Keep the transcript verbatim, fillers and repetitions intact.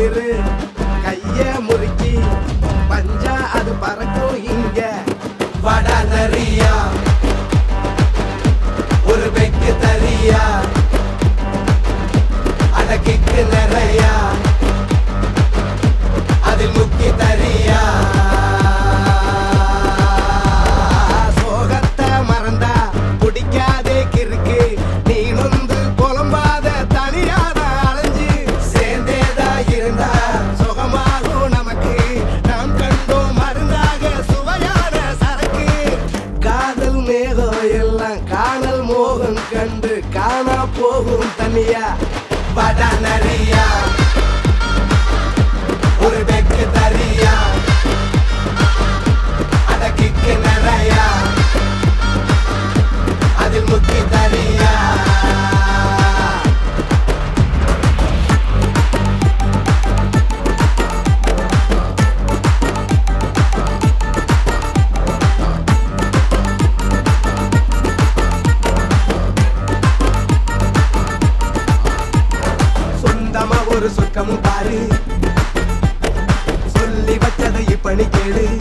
குளிரு கைய முறுக்கி பஞ்சா அது பறக்கும் இங்க வடா நரியா ஒரு பெக்கு தரியா அட கிக்கு நிறையா அதில் முக்கி தரியா சோகத்தை மறந்தா பிடிக்காதே கிறுக்கு நீ நொந்து புலம்பாத தனியாத அலைஞ்சு சேர்ந்தேதா இருந்தா சுகமாகும் நமக்கு நாம் கண்டோம் மருந்தாக சுவையான சரக்கு காதல் மேகம் எல்லாம் காணல் மோகம் கண்டு காணா போகும் தனியா வட நரியா ஒரு பெக்கு தரியா அட கிக்கு நிறையா அதில் முக்கி தரியா சொந்தமா ஒரு சொர்க்கம் பாரு சொல்லி வச்சதை இப்படி கேளு